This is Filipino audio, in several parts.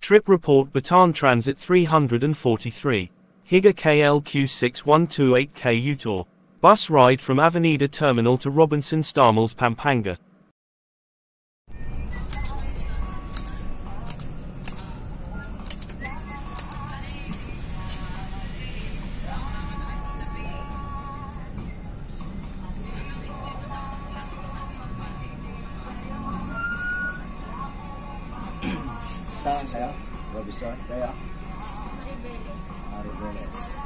Trip report Bataan Transit 343. Higa KLQ6128K Utor. Bus ride from Avenida Terminal to Robinson Stamels Pampanga. Saan kayo? Robinson? Kayo? Maribeles.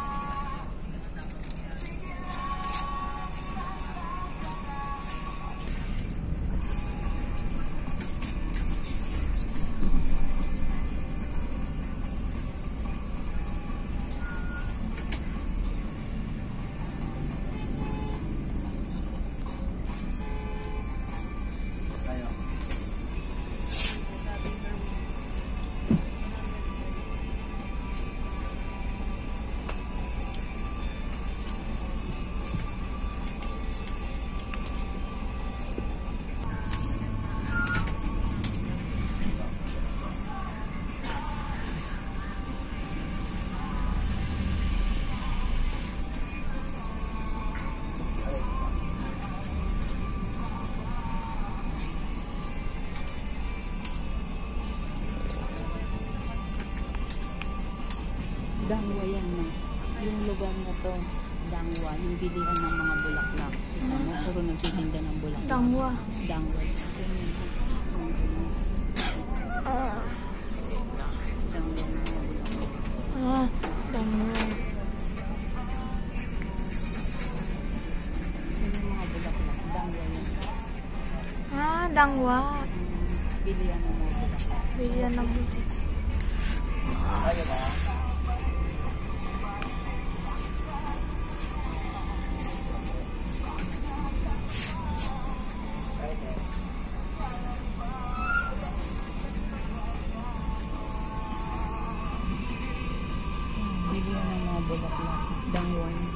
Dangwa yan, ma. Yung lugar na to, Dangwa, yung bilihan ng mga bulaklak. Kita mo, suro nagtitinda ng bulaklak. Dangwa. Dangwa. Ganyan. Dangwa ng mga bulaklak. Dangwa. Yung mga bulaklak, Dangwa yan. Dangwa. Bilihan ng mga bulaklak. Bilihan ng bulaklak. Kayo ba? Bilihan ng mga bulaklak. Dangwa yan.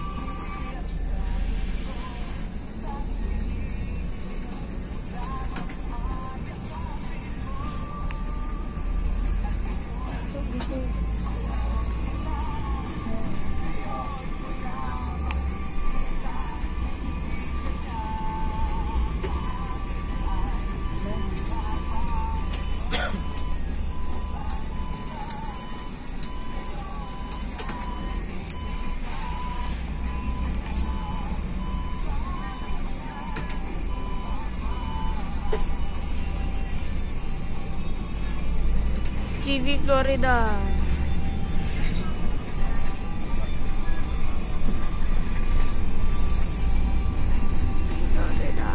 GV Florida. Florida.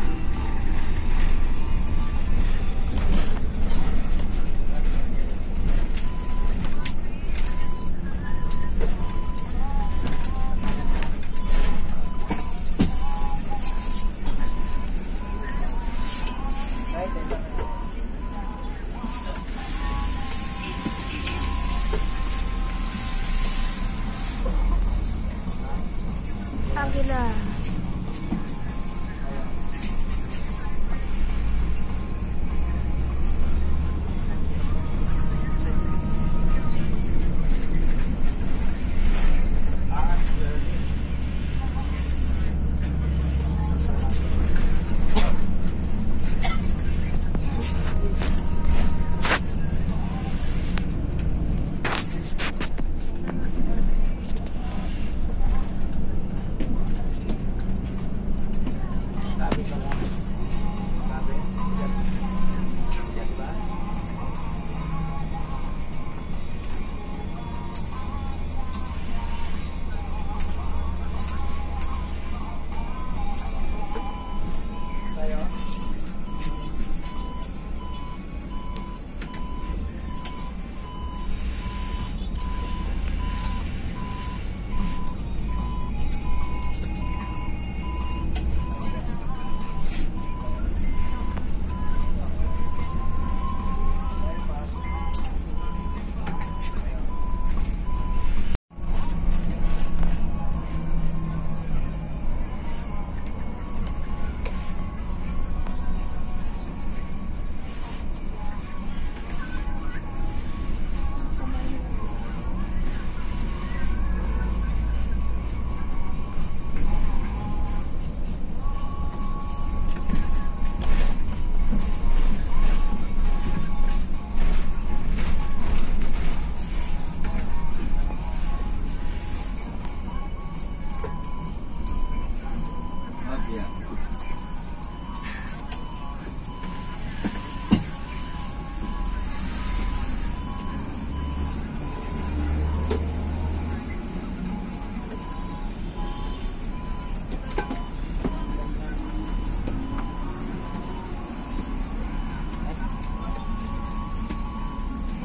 Águila.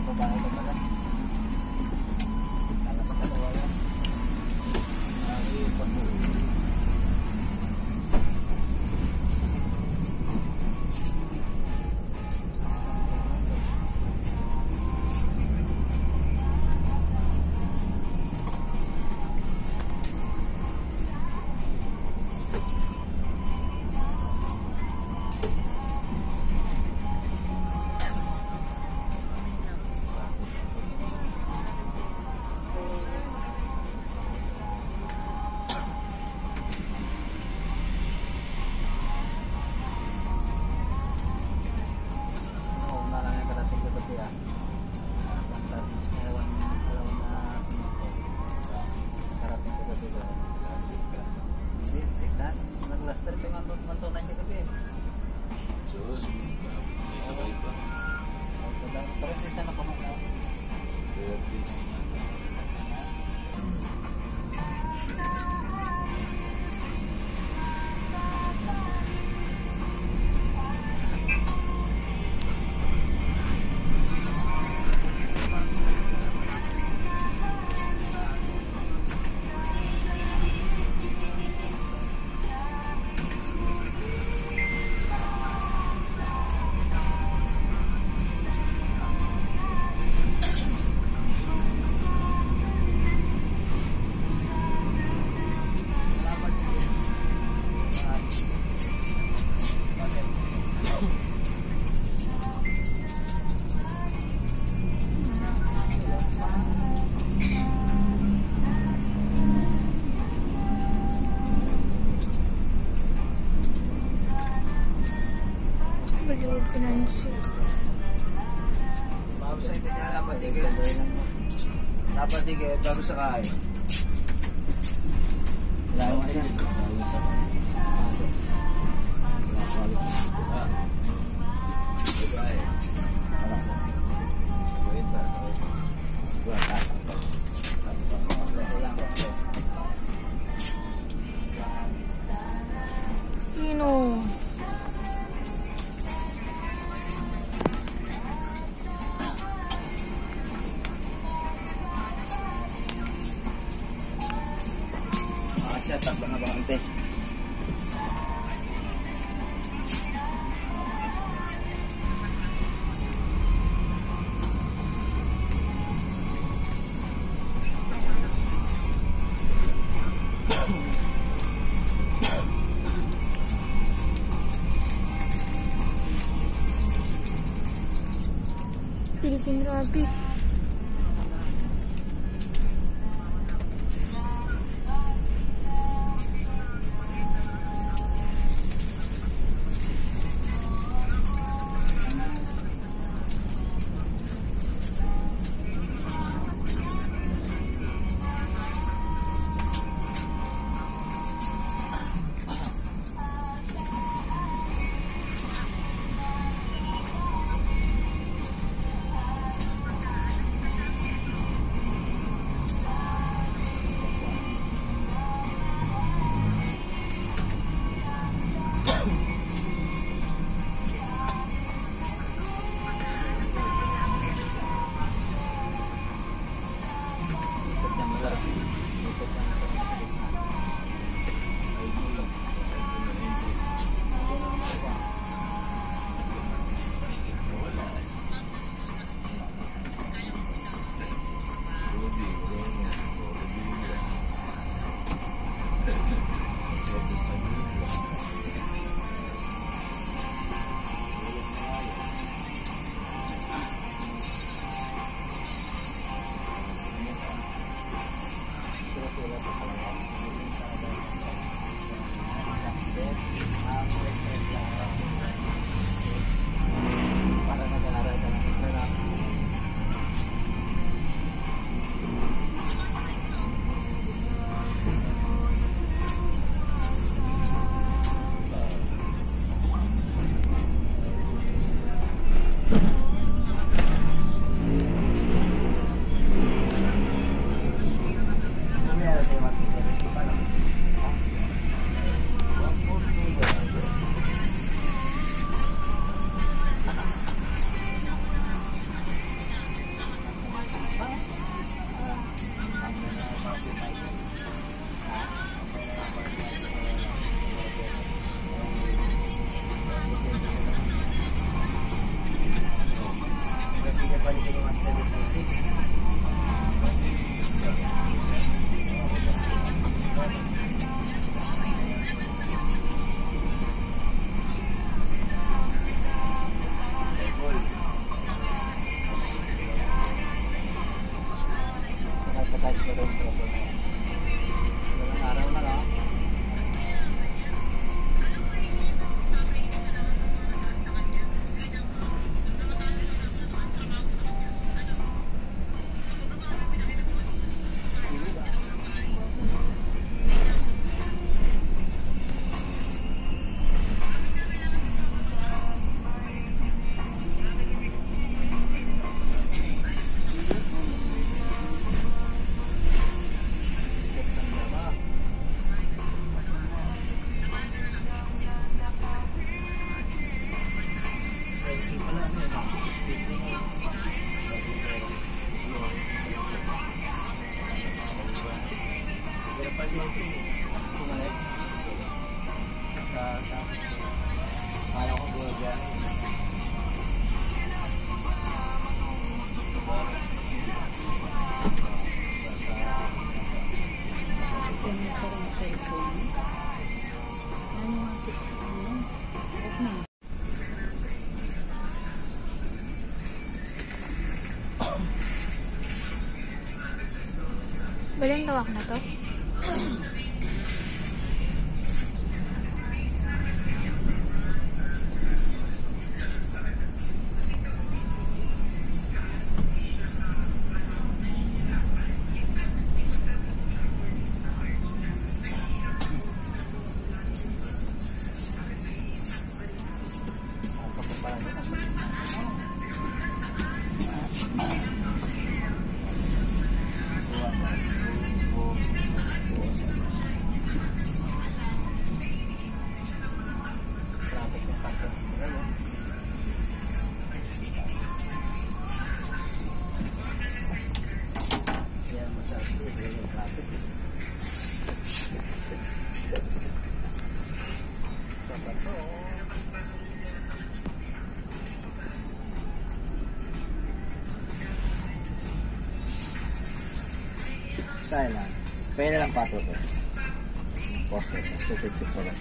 babae ka pala. Kala pa dalawa yan. Ay, pag-uwi. Nag-laster ka nga mantunan niya gabi. Sus, may sabay pa. Parang siya na pamakaw. Baliw pinansin. Bago sa iba niya, dapat digit. Dapat digit, bago sa kain. Layo ka siya. Sino? Siya, tatlo na bakante. Philippine Rabbit. Ilang araw na lang. Balang tawak na to? Saan lang? Pwede lang pato to. Poste, 250 po lang.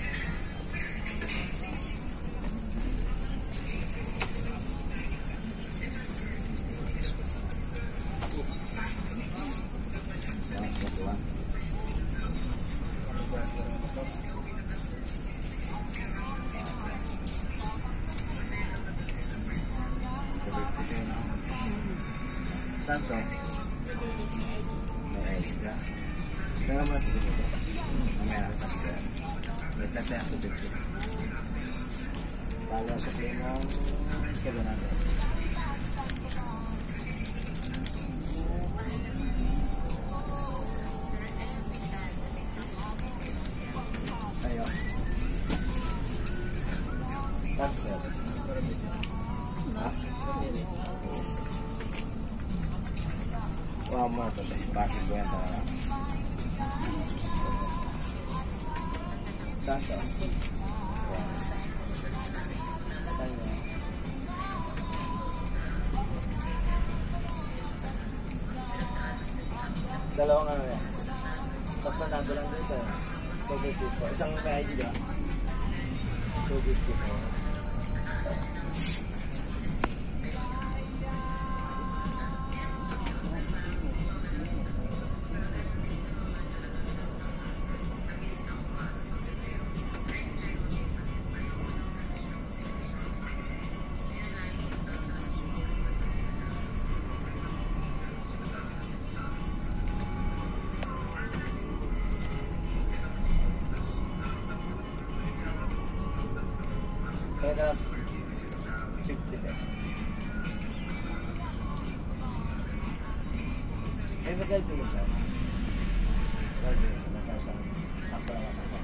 Samsung. Pero naman ito dito. Mamaya nakita ko yan. May tatay ako dito. Palo sa play ng 700. Ayo. Samsung. Ha? Wow mo ito. Basic ko yan talaga. Sasa. Dalawang ano yan. Tapos na lang dito. 250 po. Isang may ID ba? 250 po. Kaya 50 din. May mag-aldo mo siya. Mag-aldo mo siya. Nagkasang ako na naman.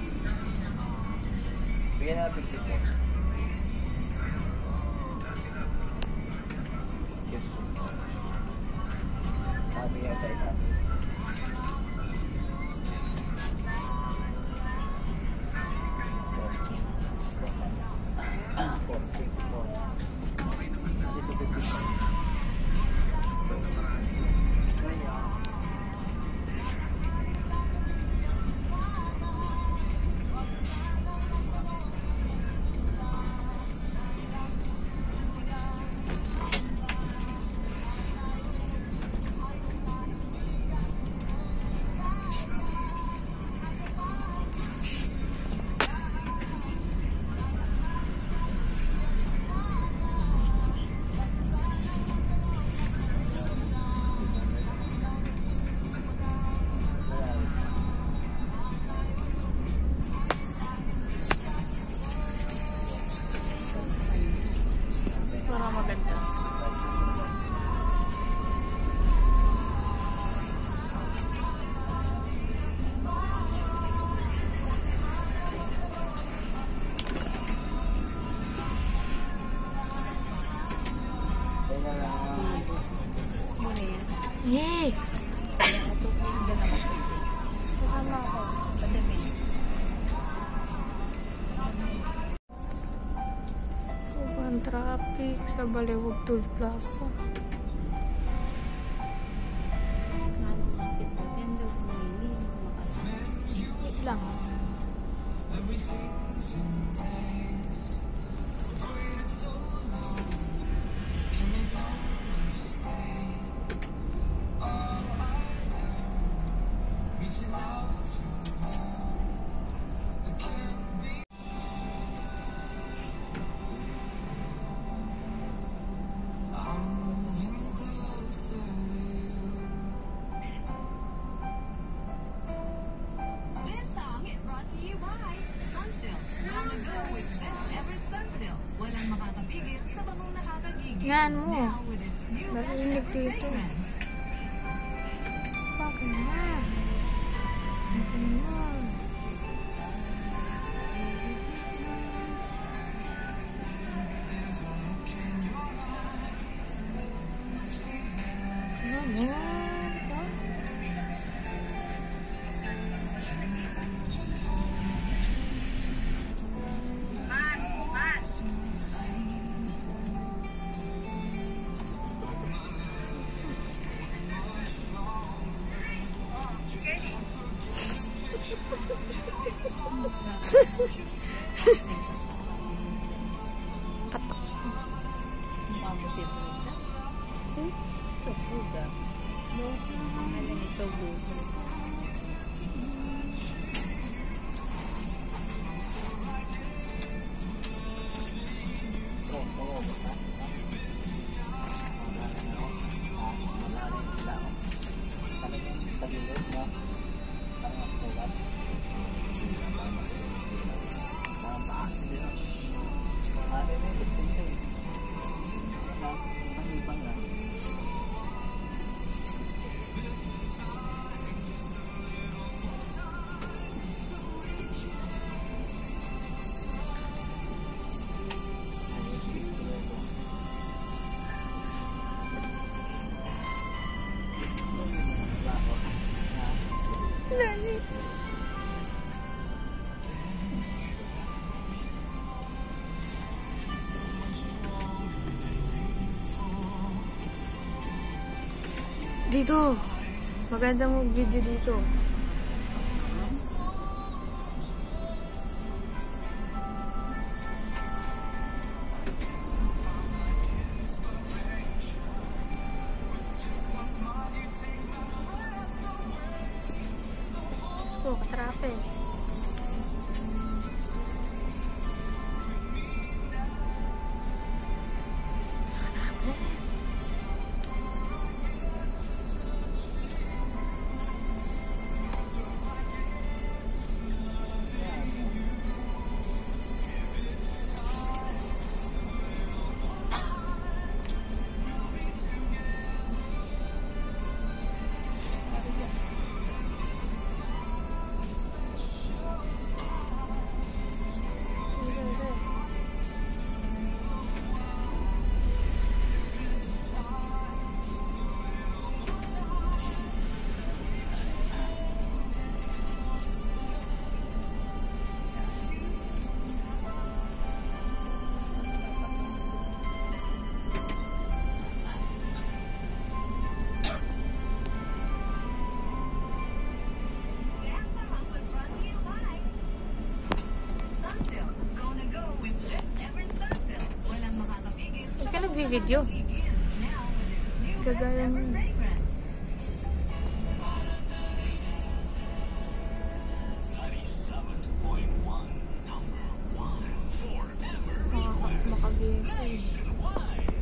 Bigyan na 50 din. Yes. Kami yan tayo kami. Eh! Kasama ako. Padami. Sobrang traffic sa Baliwag Toll Plaza. Nalo market po. Tender kumili. Wait lang. This song is brought to you by Sunsil. Gonna go with best ever Sunsil. Walang makakapigil sa bangong nakakagigil. Yan mo. Now with its new best Narinig ever dito. fragrance. Bakit na? Bakit na? Ano mo? Mukha mo si Buda. Si? Ito, Buda. Alam ito, Buda. Dito. Magandang video dito. Diyos ko, katrape. That song was brought to you by Sunsil. Gonna go with best ever Sunsil. Walang makakapigil sa Huwag ka nagvi-video. gigil. Now with its new best Kagaya ever mo. fragrance. Makabigay.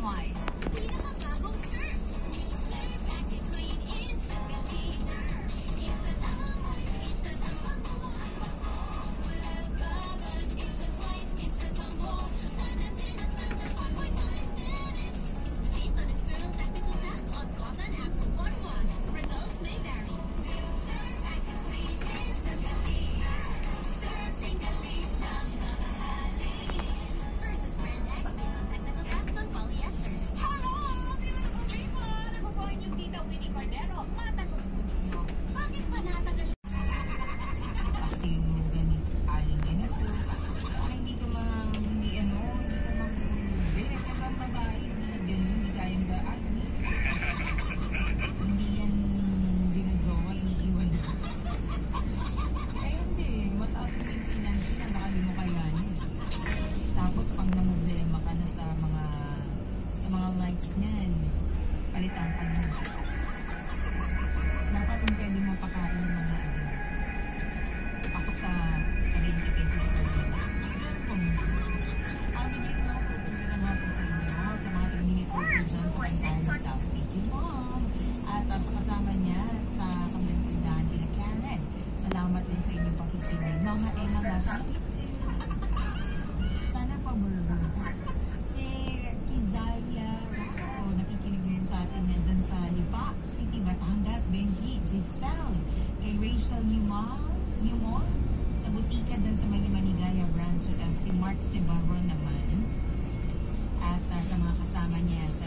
certified. Pinakabagong Surf. Surf Active Clean Instant Clean. Instant amoy, instant amoy. Walang baban, instant white, instant bango. Lanasin at spend sa 1.5 minutes. Based on external technical tests on cotton after body wash, results may vary. Surf Active Clean Instant Clean. Surf Singaling ng mamahalin. Versus brand X based on technical tests on polyester. Hello, beautiful people! Ako po inyong tita Winnie Cordero. Matanong po ninyo, bakit ba natagal Kasi ganit, aling ganito. Para hindi ka hindi ka mag-bere. Pag ang babae, hindi ganun, hindi kayang gaan. Hindi yan ginagawa, iniiwan na. Kaya hindi, mataas yung maintenance na baka di mo kayanin. Tapos pag namproblema ka na sa mga likes niyan, palitan ka na. Dapat yung pwede mo pakain ng mga pasok sa 20 pesos per day. Yun po. Hindi mo ako sa magandang hapon sa inyo, sa mga taga-minute workers dyan sa Pantayan sa South. Thank you, Mom. At sa kasama niya sa kanilang tindahan sila Karen. Salamat din sa inyong pag-ibig. Mama Emma Lasang. Sana pa-burger ka. Si Kizaya Rasco, nakikinig ngayon sa atin yan dyan sa Lipa City, Batangas. Benji, Giselle, kay Rachel Yumon, sa butika dyan sa Malimanigaya branch, at si Mark Sebarro naman. At sa mga kasama niya sa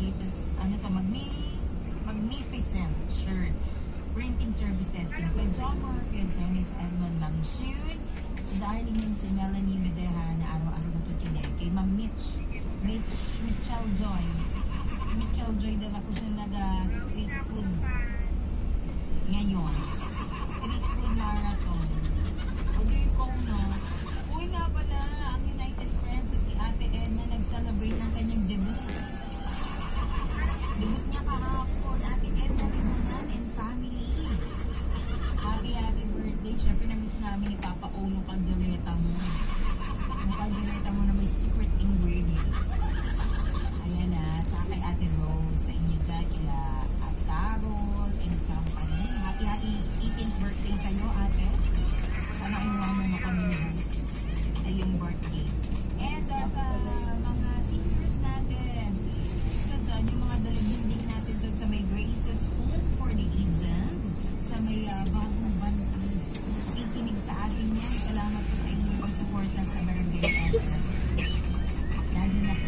Magnificent Shirt Printing Services, kina Kuya Jomar, Kuya Dennis Edmond Mamshun, darling din si Melanie Medeha na araw-araw nakikinig, kay Ma'am Mitchell Joy de la Cruz na sa street food ngayon. Street food marathon. O di ko na. Uy nga pala, ang United Friends si Ate Edna nag-celebrate ng kanyang debut. Debut niya kahapon. Ate Edna Ribunan and family. Happy birthday. Siyempre na-miss namin ni Papa O yung kaldereta mo. Yung kaldereta mo na may secret ingredient. Ayan na. Tsaka kay Ate Rose sa inyo dyan. Kila Ate Carol and company. Happy 18th birthday sa'yo, Ate. Sana kinuha mo makamihos sa iyong birthday. And sa mga seniors natin, sa dyan, yung mga dalaginding natin dyan sa may Grace's Home for the Aged, sa may bagong bantang ikinig sa atin yan. Salamat po sa inyong pagsuporta sa Barangay Office. Lagi na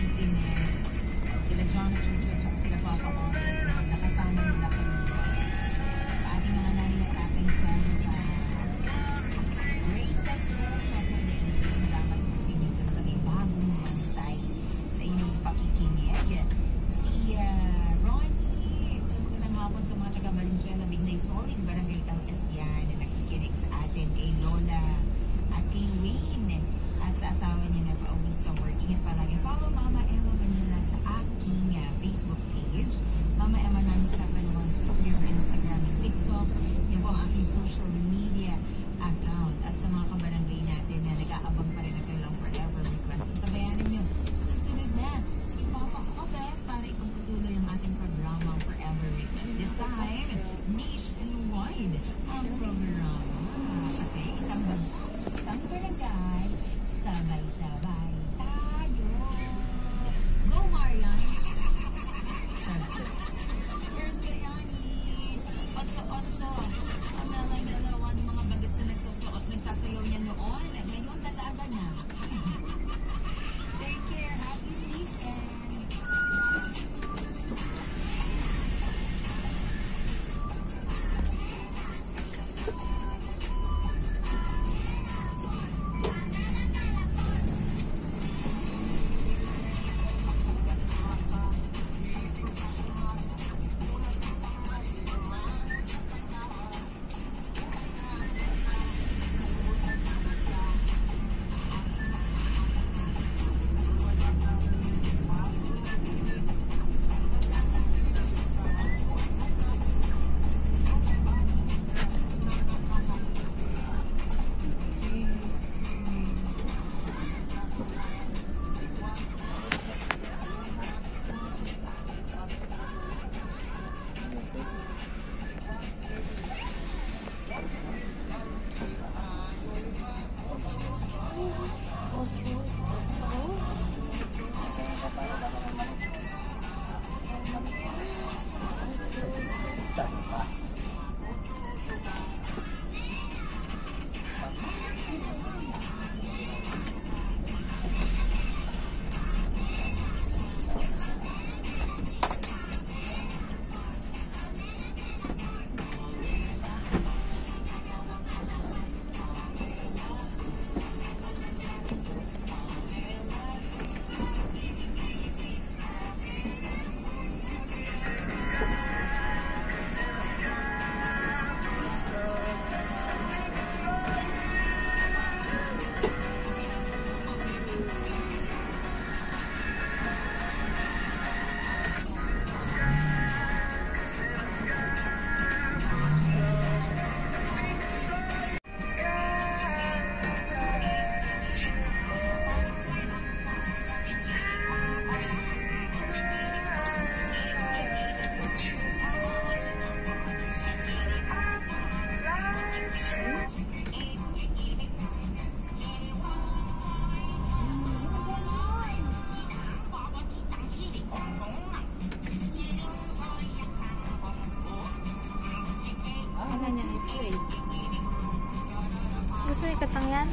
yan?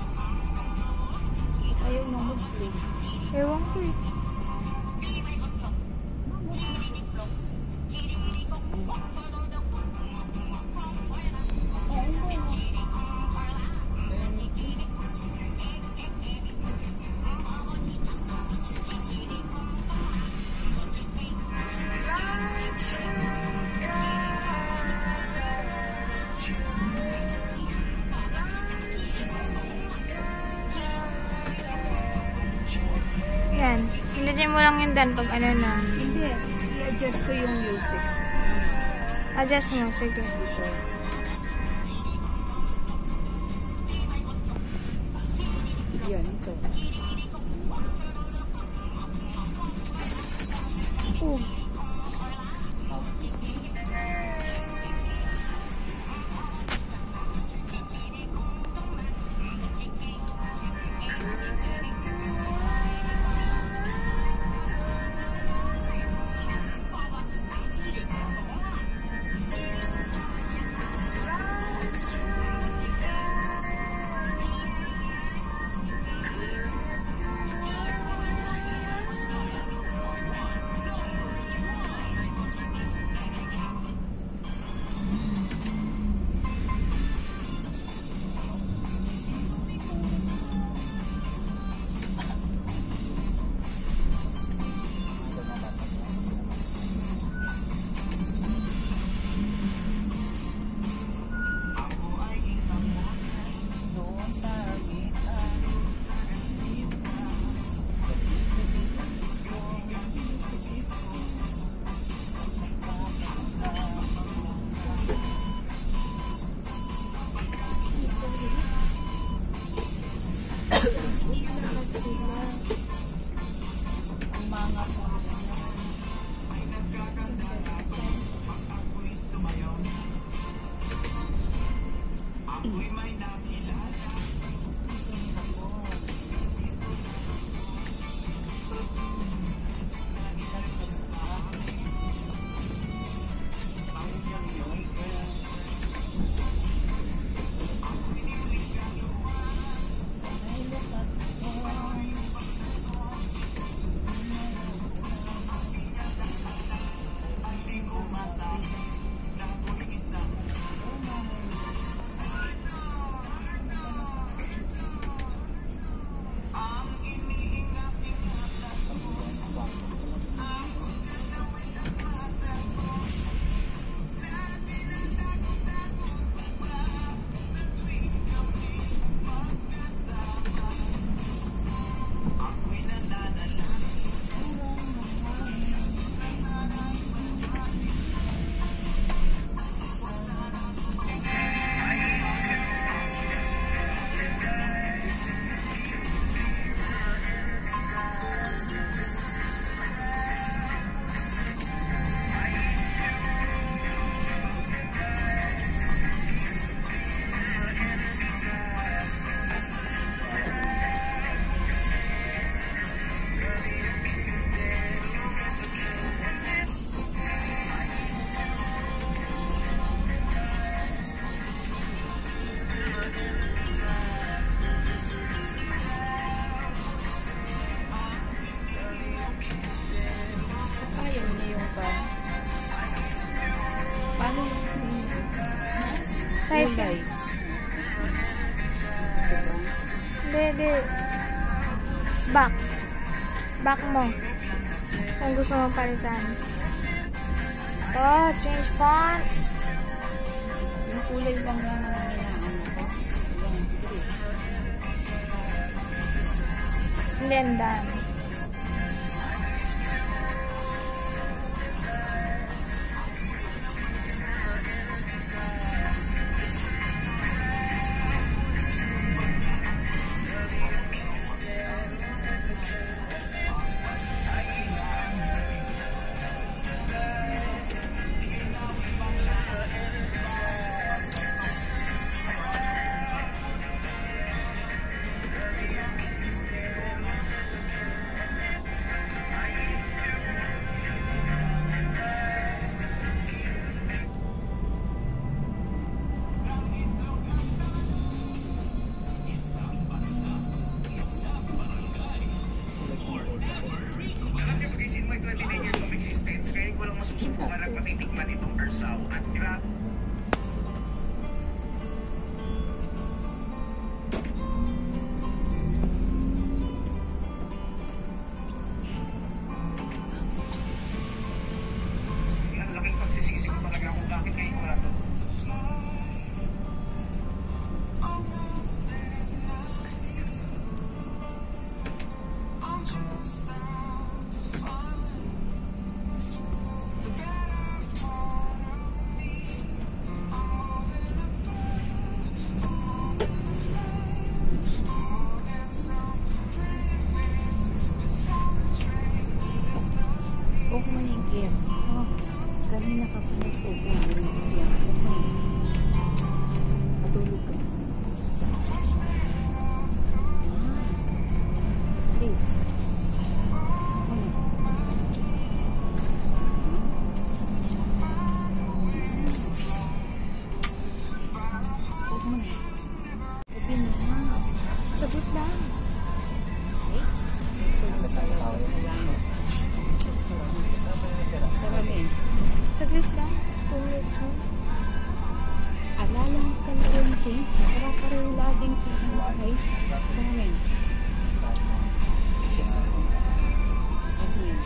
Ayaw nang mag-play. Ewan ko eh. Yan. Ilagay mo lang yun dan pag ano na. Hindi. I-adjust ko yung music. Adjust mo. Sige. Yan, ito. Oh. Kulay. Hindi. Back. Back mo. Kung gusto mo palitan. Ito, change font. Yung kulay lang naman ang inaano ko. And then done. Lusaw at Grab. Ang laking pagsisisi ko talaga kung bakit ngayon wala to. Huwag mo na yung gear. Oh, kanina ka pa nagpupo. Kasi ako mo eh. Matulog ka na. Isa. Please. Ano? Huwag mo na. Sabihin mo na. Sagot lang. Okay? Tulog tayo. Sarapin. Saglit lang. 2 minutes mo. Alala mo ka na rin, King. Para-pareho laging pinakahay sa amin. Ano yun?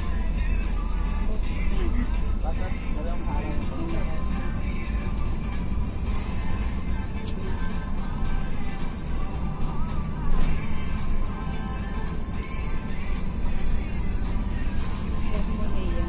Bakit? Walang harang. Huwag mo na yan.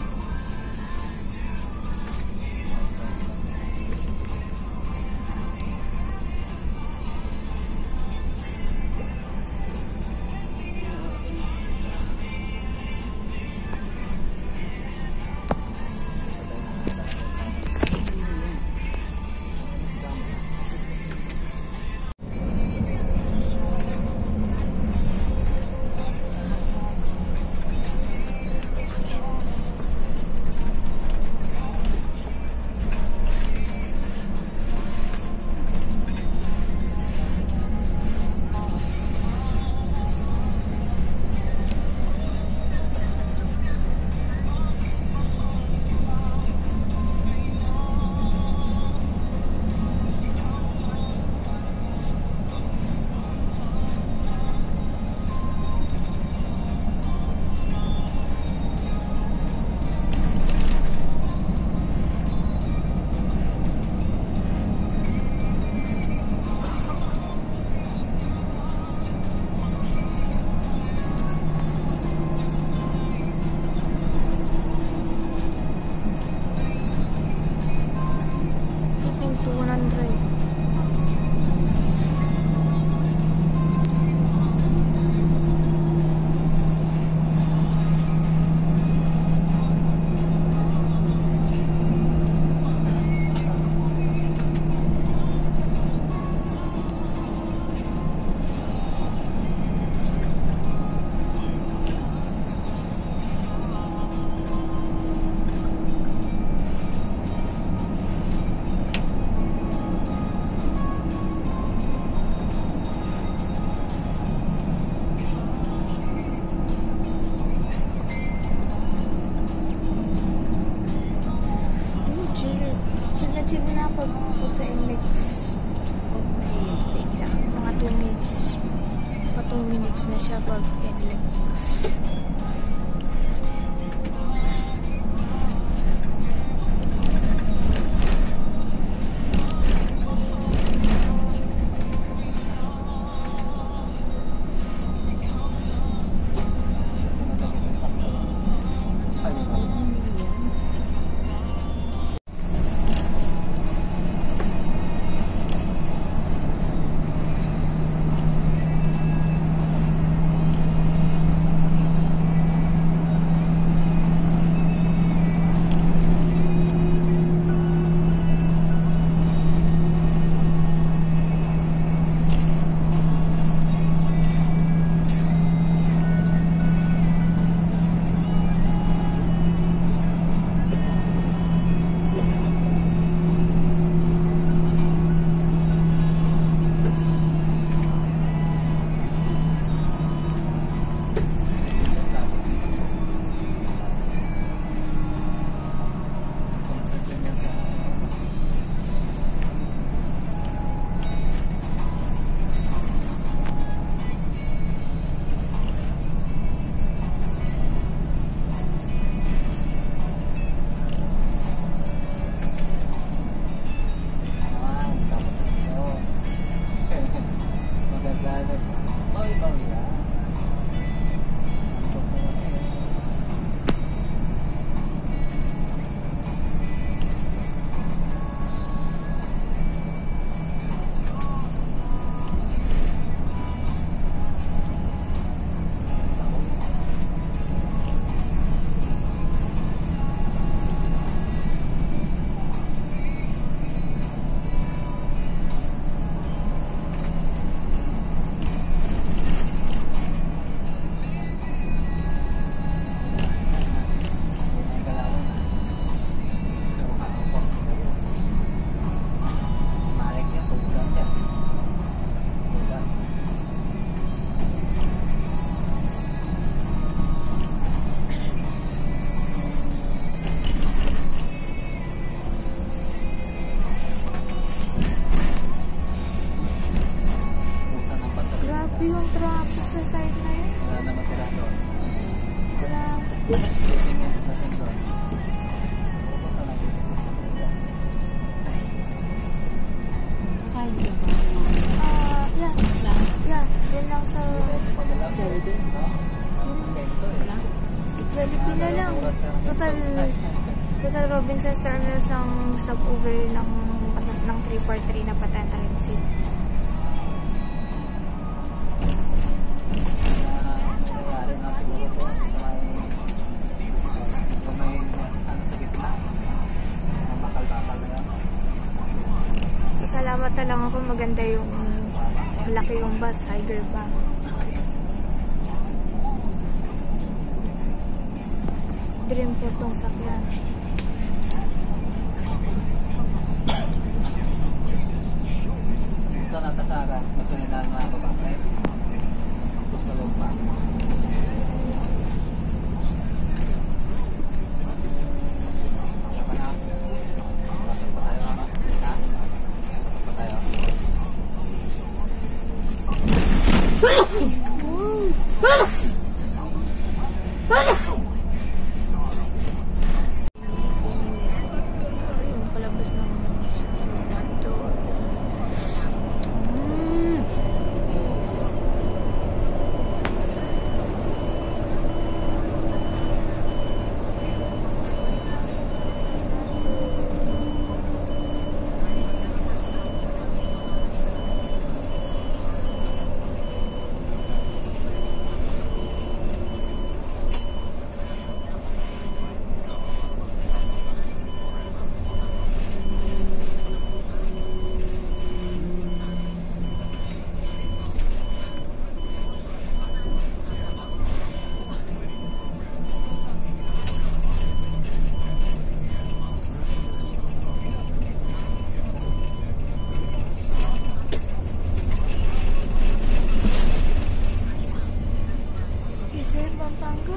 Hitting 200. Chill na ako sa NLEX. Wait lang. Mga 2 minutes. Pa 2 minutes na siya pag NLEX. Total Robinsons Terminals ang stopover ng 343 na patent transit. Nangyayari na siguro po may ano sa gitna. Bakal-bakal na yan. Salamat na lang ako, maganda yung malaki yung bus, higher pa. Dream ko tong sakyan. Ito natasagan. Masulinan na ako ba? Right? Sa loob pa. Pasok pa tayo ano? Ha? Pasok pa tayo. Yung palabas ng San Fernando. Sir, Pampanga.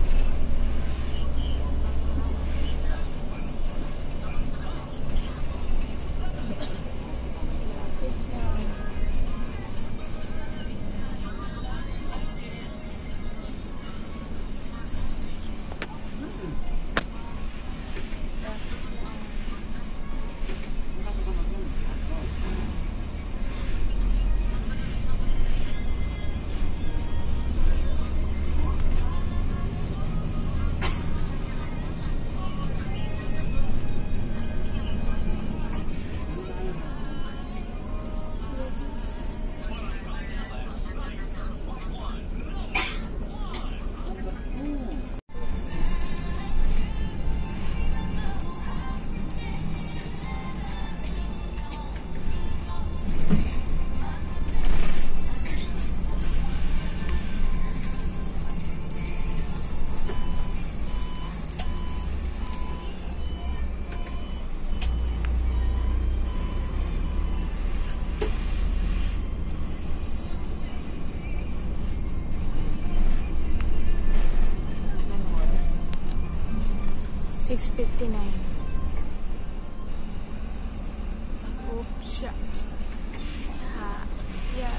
$6.59. Oops. Yeah.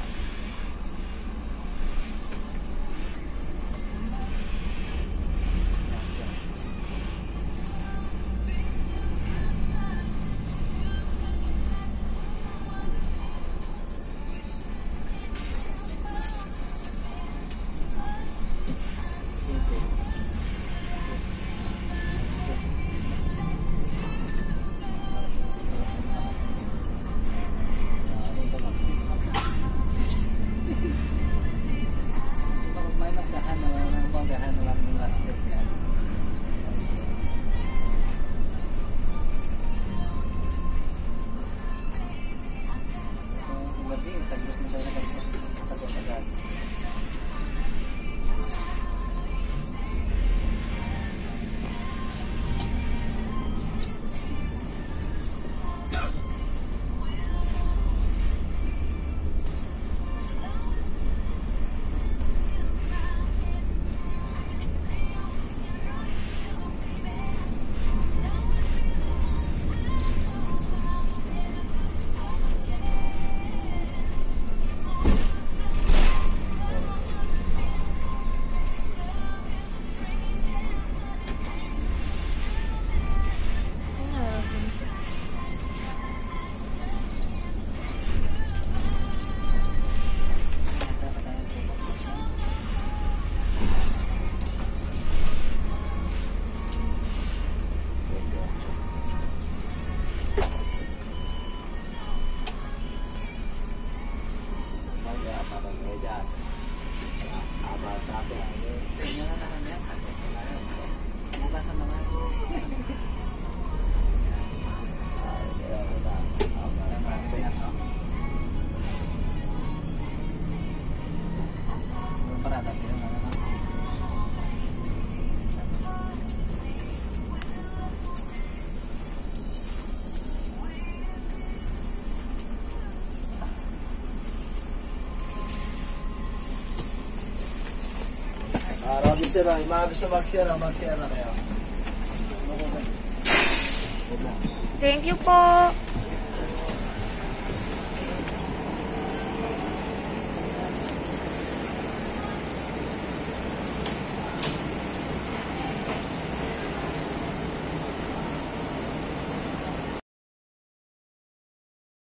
sira. Yung mga gusto magsira kayo. Thank you po.